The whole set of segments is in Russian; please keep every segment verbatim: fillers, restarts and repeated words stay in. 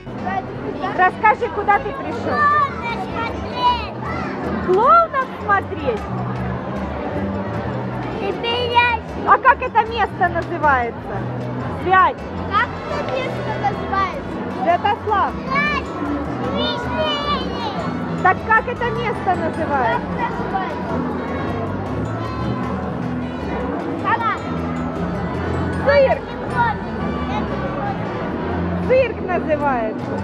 Расскажи, куда ты пришел? Клоунов смотреть? А как это место называется? Свять. Как это место называется? Святослав. Так как это место Как называется? называется? Ага. Цирк. Это Цирк называется.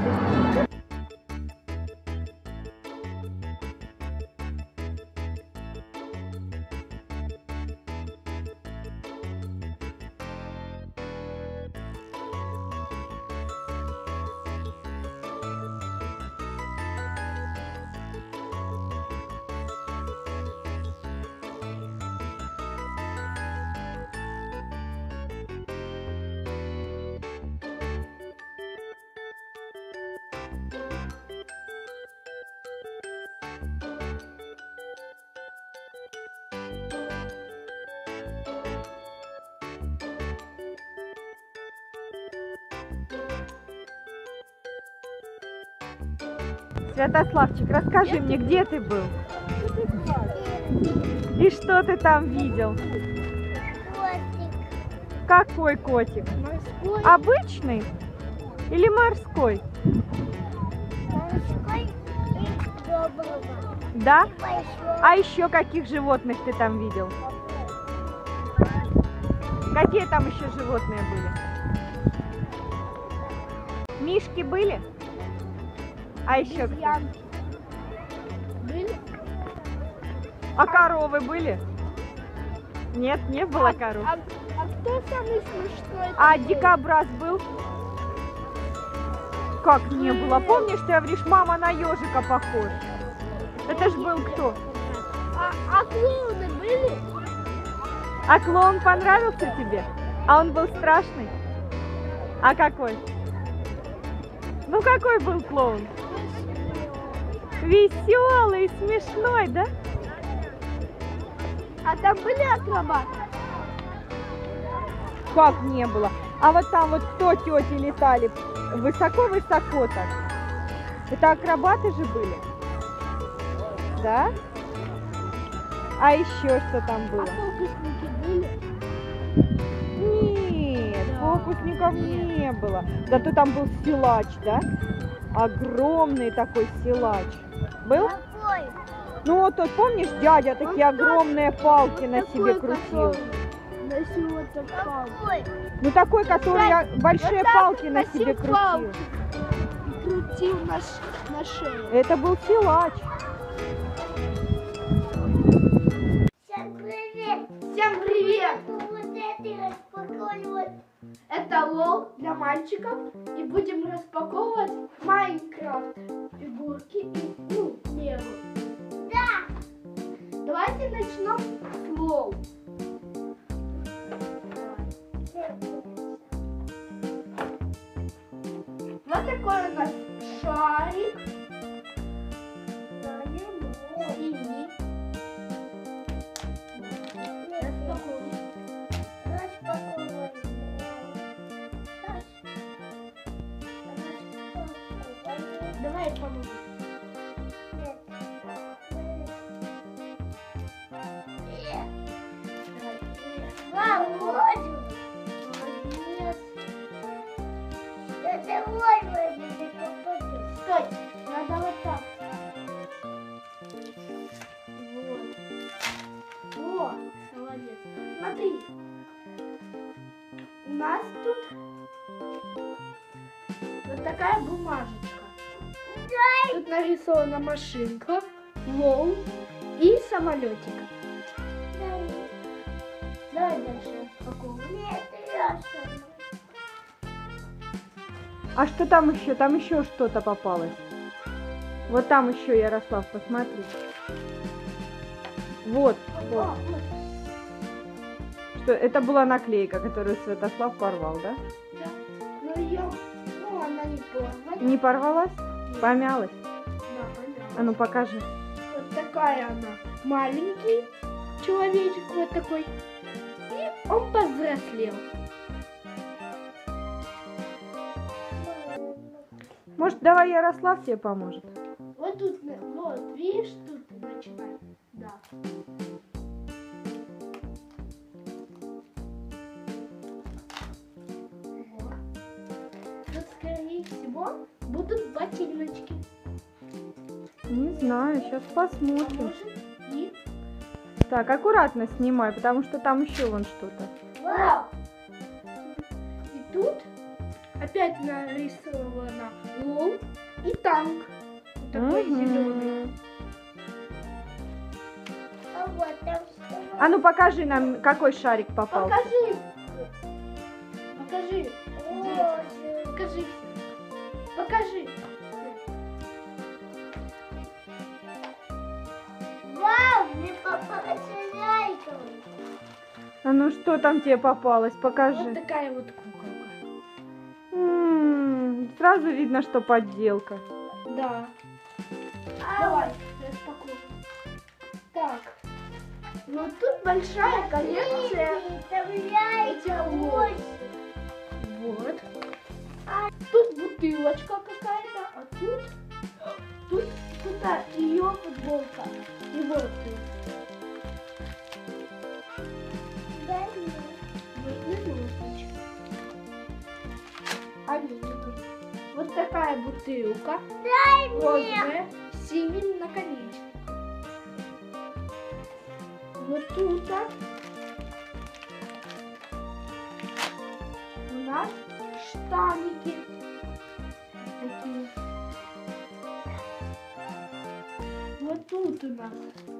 Святославчик, расскажи мне, где ты был? И что ты там видел? котик. Какой котик? Морской. Обычный или морской? Морской и доброго. Да? И большого. А еще каких животных ты там видел? Какие там еще животные были? Мишки были? А еще кто? Обезьянки. Были? А коровы были? Нет, не было коров. А, а кто самый смешной? А там был? дикобраз был? Как не было? Помнишь, ты говоришь, мама на ежика похож? Это ж был кто? А, а клоуны были? А клоун понравился тебе? А он был страшный? А какой? Ну какой был клоун? Веселый, смешной, да? А там были акробаты? Как не было? А вот там вот кто тети летали? Высоко-высоко так. Это акробаты же были? Да? А еще что там А было? фокусники были? Нет, Да. фокусников не было. Зато там был силач, да? Огромный такой силач. Был? Какой? Ну вот тот, помнишь, дядя такие Вот тот- огромные палки на Такой, себе крутил. который носил вот так палку. Ну такой, который Так, большие вот так палки на носил себе крутил. палки. И крутил на, ш- на шее. Это был силач. Всем привет! Всем привет! Вот это распаковывать. Это лол для мальчиков. И будем распаковывать Майнкрафт. Фигурки и, ну, лего. Да! Давайте начнем с лол. Вот такой у нас шарик. Синий. Распаковываем. Распаковываем. Давай помогу. Володю. Молодец. Это Володя не попадет. Стой, надо вот так. Вот. О, молодец. Смотри. У нас тут вот такая бумажечка. Тут нарисована машинка, лол и самолетик. Давай дальше распаковывай. Нет, я сама. А что там еще? Там еще что-то попалось. Вот там еще, Ярослав, посмотри. Вот. вот. О, вот. Что, это была наклейка, которую Святослав порвал, да? Да. Ну ее, ну она не порвана. Не порвалась? Помялась? Да, понятно. А ну покажи. Вот такая она. Маленький человечек вот такой. И он повзрослел. Может, давай Ярослав тебе поможет? Вот тут, вот, видишь, тут начинаем. Да. Вот. Тут, скорее всего, будут ботиночки. Не знаю, сейчас А посмотрим. может и... Так, аккуратно снимай, потому что там еще вон что-то. Вау! И тут опять нарисовано лол и танк. Вот такой Мгм. зеленый. А вот там А ну покажи нам, какой шарик попался. Покажи. Покажи. Дети. Покажи. Покажи. Вау, мне попалась лайка. А ну что там тебе попалось? Вот Покажи. такая вот куколка. М, Сразу видно, что подделка. Да. Давай, распакуем. Так. Ну тут большая коллекция этих лол. Вот. Тут бутылочка какая-то, а тут, тут, тут ее футболка. И вот тут. Дай мне. Вот минуточку. А минуточку. Вот такая бутылка. Дай мне. С синим наконечником. Вот тут у нас штаники такие. Вот тут у нас.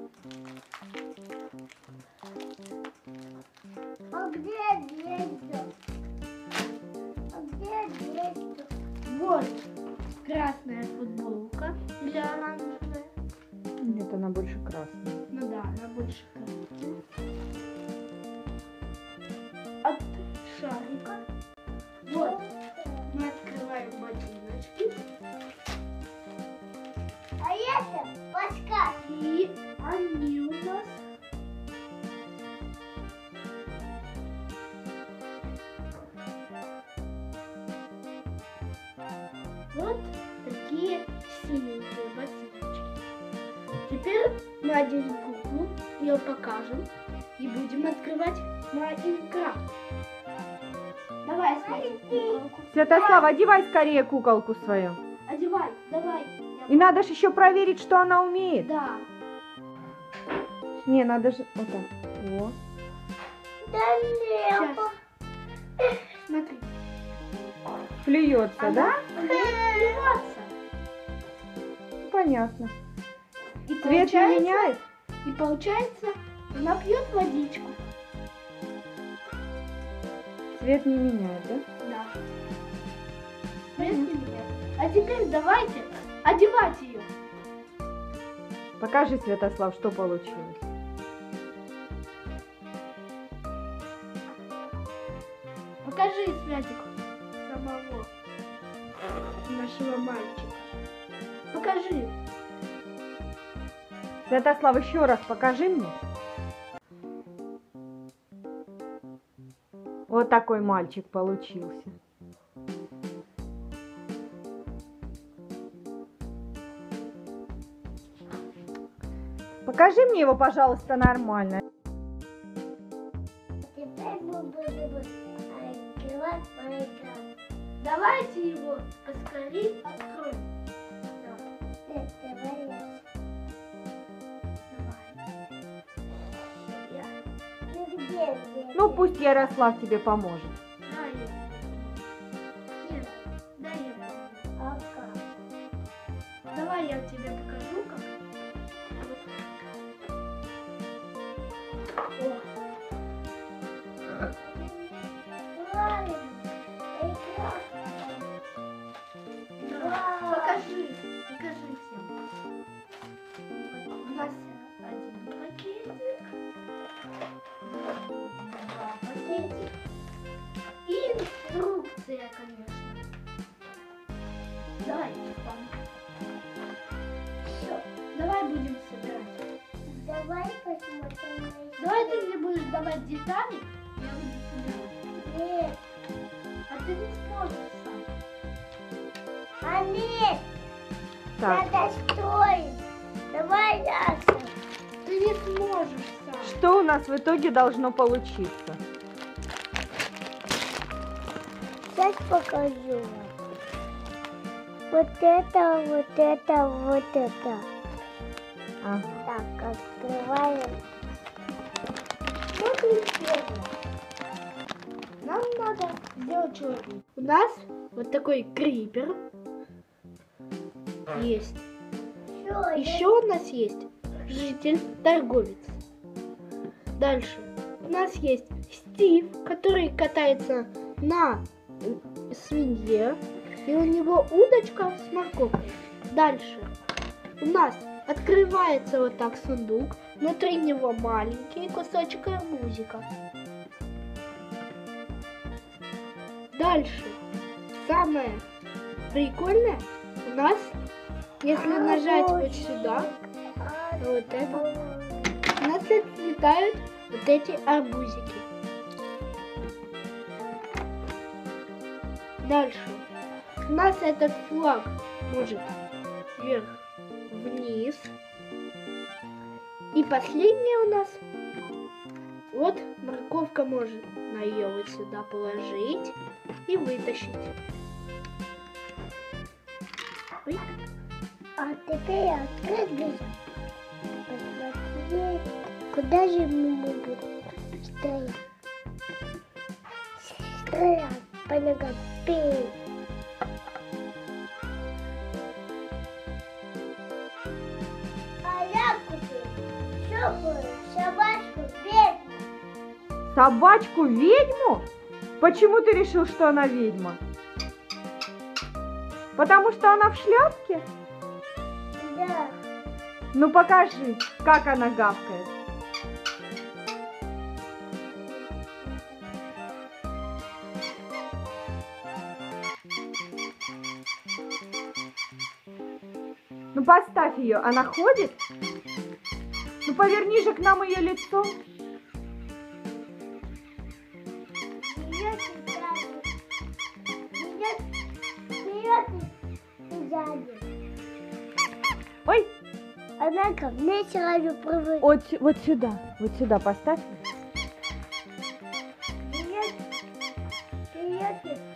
А где дети? А где дети? Вот красная футболка или оранжевая. Нет, она больше красная. Ну да, она больше красная. От шарика. Вот. Мы открываем ботиночки. А это подсказка. И они у нас вот такие синенькие ботиночки. Теперь мы оденем куклу, ее покажем и будем открывать Майнкрафт. Давай, смотри, куколку. Святослав, одевай скорее куколку свою. Одевай, давай. И надо же еще проверить, что она умеет. Да. Не, надо же... Вот так. Во. Сейчас. Смотри. Плюется, да? Плюется. Понятно. И Цвет не получается, меняет? и получается, она пьет водичку. Цвет не меняет, да? Да. Цвет не меняет. А теперь давайте одевать ее. Покажи, Святослав, что получилось. Покажи, Святик, самого нашего мальчика. Покажи. Святослав, еще раз покажи мне. Вот такой мальчик получился. Покажи мне его, пожалуйста, нормально. Теперь мы будем открывать Майнкрафт. Давайте его поскорее откроем. Да. Давай я. Давай. Я. Ну где здесь? Ну, пусть Ярослав тебе поможет. Дай ему. Нет, дай ему. А как? Давай я тебе покажу, как. Вот так. О. Покажи, покажи всем. У нас один пакетик, два пакетика и инструкция, конечно. Давай, Степан. Все, давай будем собирать. Давай посмотрим. Давай ты мне будешь давать детали, я буду собирать. Нет. А ты не сможешь сам. Мамиль, Так, надо строить. Давай, Яша. Ты не сможешь сам. что у нас в итоге должно получиться? Сейчас покажу. Вот это, вот это, вот это. Ага. Так, открываем. Смотри, первое. Нам надо сделать черный. У нас вот такой крипер есть. Еще у нас есть житель, торговец. Дальше у нас есть Стив, который катается на свинье, и у него удочка с морковкой. Дальше у нас открывается вот так сундук, внутри него маленький кусочек арбузика. Дальше самое прикольное у нас, если нажать вот сюда, вот это, у нас отлетают вот эти арбузики. Дальше у нас этот флаг может вверх-вниз. И последнее у нас, вот морковка может на ее вот сюда положить и вытащить. Ой. А теперь открыть. Посмотри, куда же мы будем стоять? Стоять по ногам. А я купил щуплую собачку ведьму. Собачку ведьму? Почему ты решил, что она ведьма? Потому что она в шляпке? Да. Ну покажи, как она гавкает. Ну поставь ее, она ходит? Ну поверни же к нам ее лицо. Вперед и сзади. Вперед, вперед и сзади. Ой, Она ко мне сразу прыгает. вот, вот сюда, вот сюда поставь. Вперед, вперед и